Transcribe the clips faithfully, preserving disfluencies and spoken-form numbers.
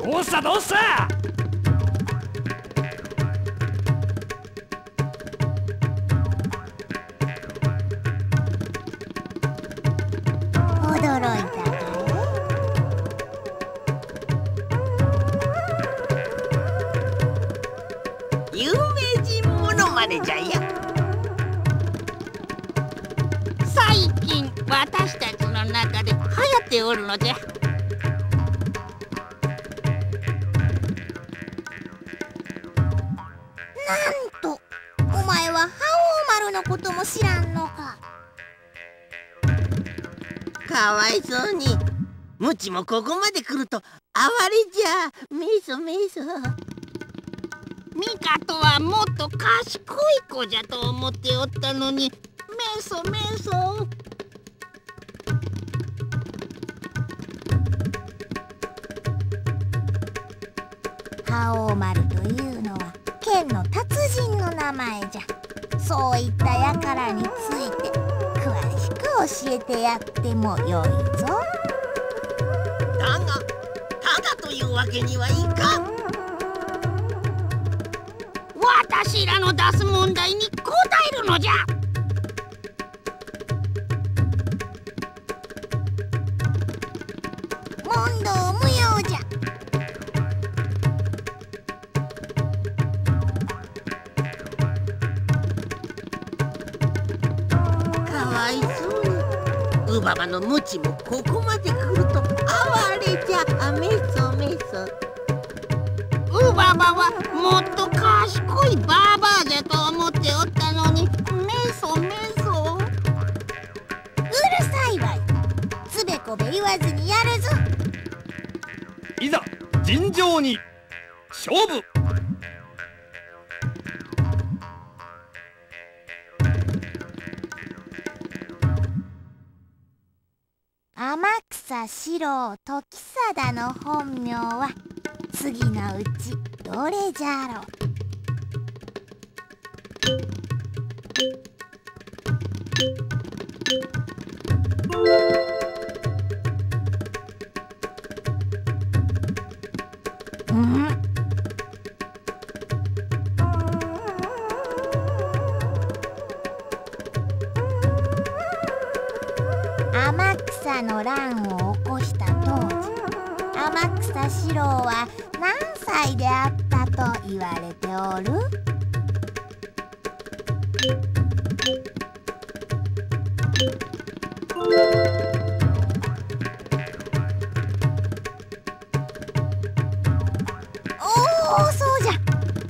どうしたどうした。 驚いたかい？ 有名人モノマネじゃよ。最近私たちの中で流行っておるのじゃ。 なんとお前は覇王丸のことも知らんのか。 かわいそうに。ムチもここまで来ると哀れじゃ。めいそめいそ。ミカとはもっと賢い子じゃと思っておったのに、めいそめいそ。 覇王丸というのは剣の達人の名前じゃ。そういった輩について詳しく教えてやってもよいぞ。 だがただというわけにはいかん。私らの出す問題に答えるのじゃ。 問答無用じゃ。 かわいそうに。ウババのムチもここまで来ると哀れじゃ。あ、めいそめいそ。ウババはもっと賢いバーバーじゃと思っておったのに、めいそめいそ。 うるさいわい。つべこべ言わずにやるぞ。 いざ尋常に勝負。 天草四郎時貞の本名は次のうちどれじゃろう。うん？天草の乱を起こした当時、天草四郎は何歳であったと言われておる？おお、そうじゃ。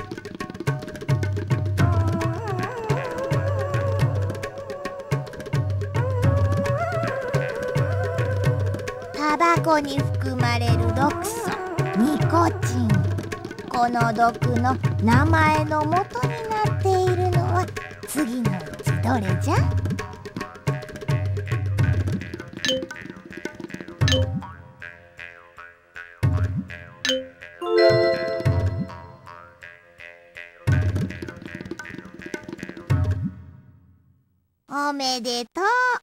タバコに含まれる毒素ニコチン。この毒の名前の元になっているのは次のうちどれじゃ？おめでとう。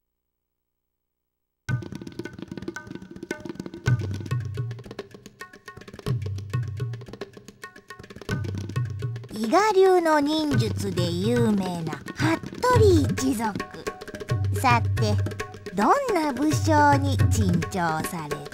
伊賀流の忍術で有名な服部一族。さてどんな武将に珍重された？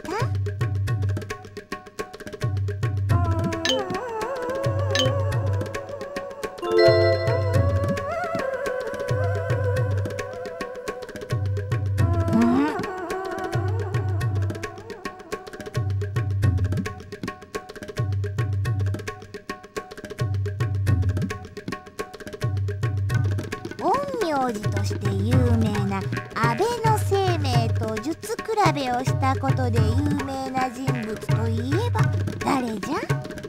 陰陽師として有名な安倍晴明と術比べをしたことで有名な人物といえば誰じゃ？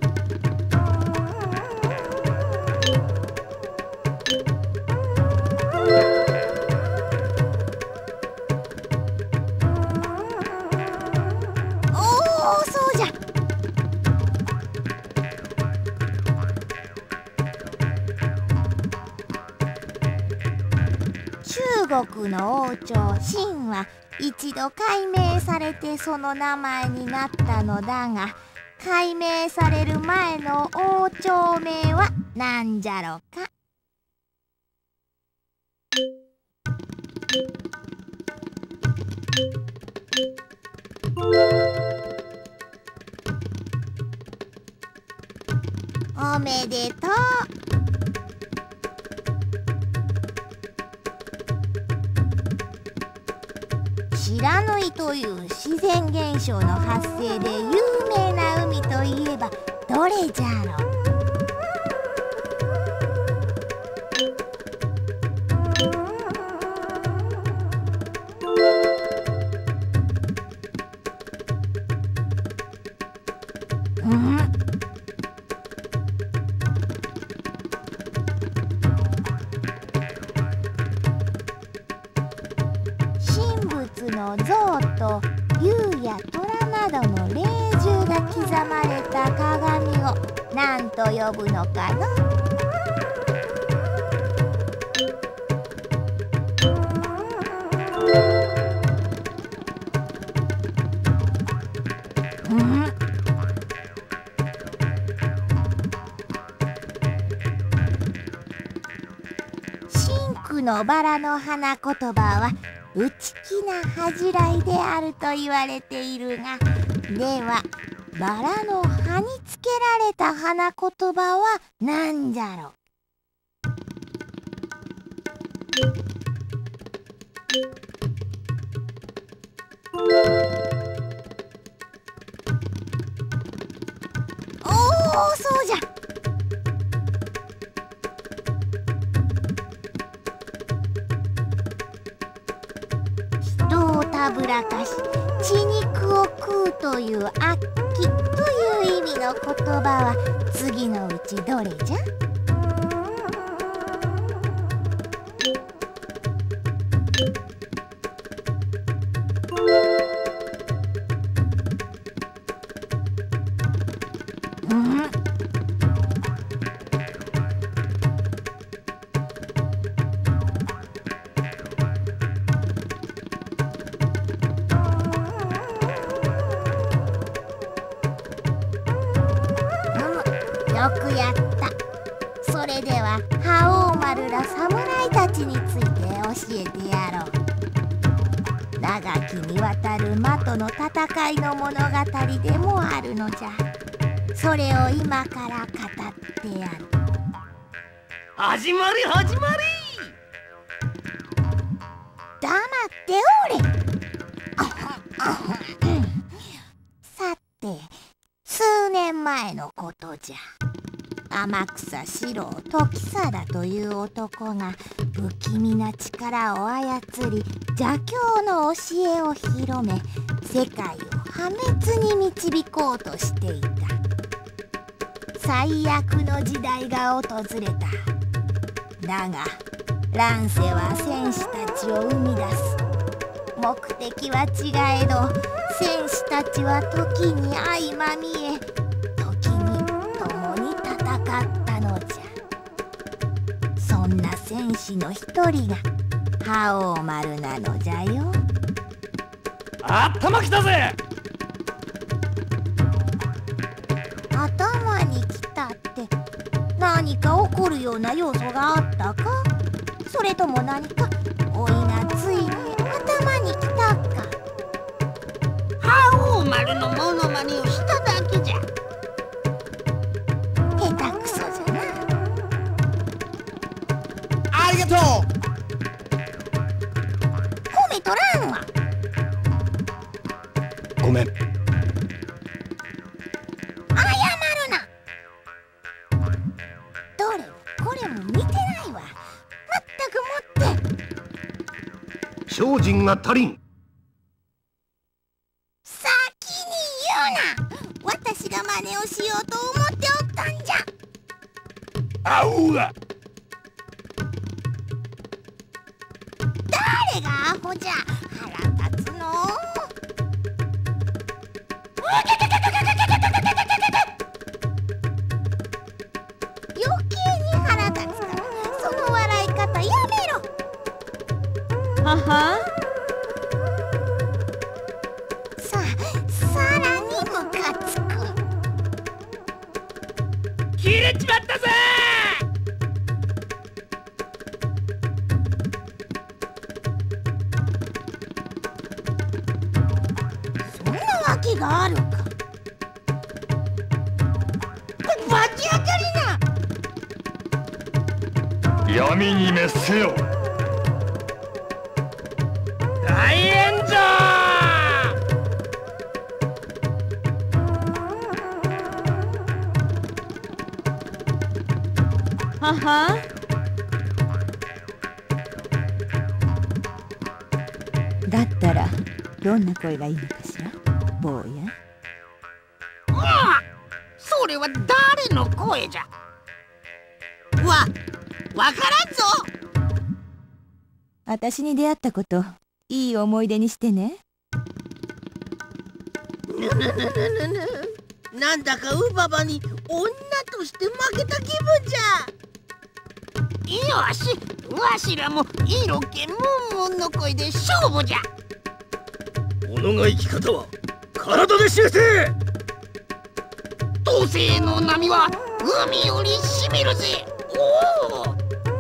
おお、そうじゃ。中国の王朝秦は一度改名されてその名前になったのだが、 解明される前の王朝名は何じゃろか。おめでとう。不知火という自然現象の発生で有名な海といえばどれじゃろう。の象と竜や虎などの霊獣が刻まれた鏡を何と呼ぶのかの？真紅のバラの花言葉は内気な恥じらいであると言われているが、ではバラの葉につけられた花言葉は何じゃろう。おお、そうじゃ。たぶらかし血肉を食うという悪鬼という意味の言葉は次のうちどれじゃ？よくやった。それでは覇王丸ら侍たちについて教えてやろう。長きにわたる魔との戦いの物語でもあるのじゃ。それを今から語ってやる。 始まり始まり。 黙っておれ。さて、数年前のことじゃ。天草四郎時貞という男が不気味な力を操り邪教の教えを広め世界を破滅に導こうとしていた。最悪の時代が訪れた。だが乱世は戦士たちを生み出す。目的は違えど戦士たちは時に相まみえ時に共に戦ったのじゃ。そんな戦士の一人が覇王丸なのじゃよ。 頭きたぜ。 頭にきたって何か起こるような要素があったか？それとも何かおいがついに頭にきたか？ 覇王丸のモノマネをしただけじゃ。 下手くそじゃな。 ありがとう。 褒めとらんわ。 ごめん。 謝るな。どれこれも見てないわ。まったくもって精進が足りん。 先に言うな。私が真似をしようと思っておったんじゃ。 あうわ。 誰がアホじゃ。腹立つの。余計に腹立つからその笑い方やめろ。 はは。 ささらにムカつく。 っちまったぜ。 そんなわけがあるか。バチ当たりな。 闇に滅せよ。大炎上。 はは。だったらどんな声がいいのかしら、坊や。 ああ、それは誰の声じゃ。わ、わからんぞ。 私に出会ったこといい思い出にしてね。 ぬぬぬぬぬぬ、なんだかウババに女として負けた気分じゃ。よし、わしらも色気ムンムンの声で勝負じゃ。 己が生き方は体で示せ。 土星の波は海よりしみるぜ。おお。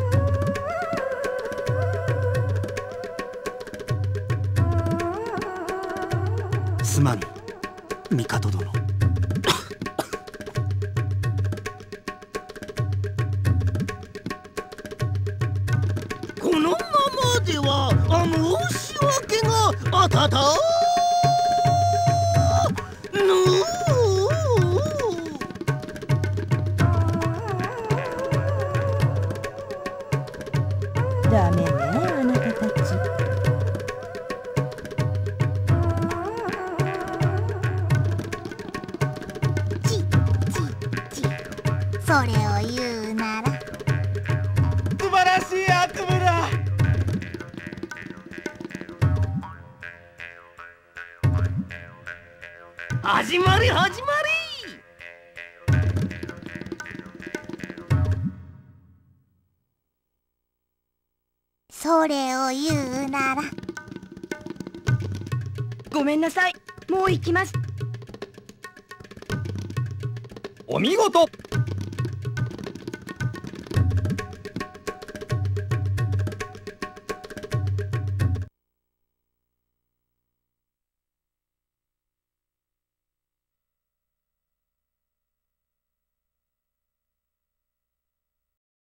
すまぬ、帝殿。 このままでは申し訳があたたぬダメね、あなたたち。 ちちち、それを言うなら。 素晴らしい悪夢だ。始まり始まり。 それを言うなら。 ごめんなさい、もう行きます。 お見事。